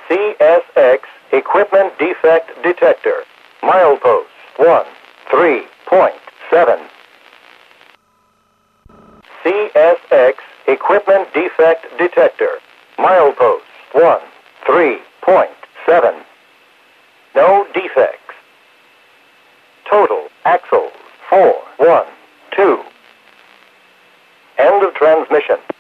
CSX Equipment Defect Detector. Milepost 13.7. CSX Equipment Defect Detector. Milepost 13.7. No defects. Total axles 412. End of transmission.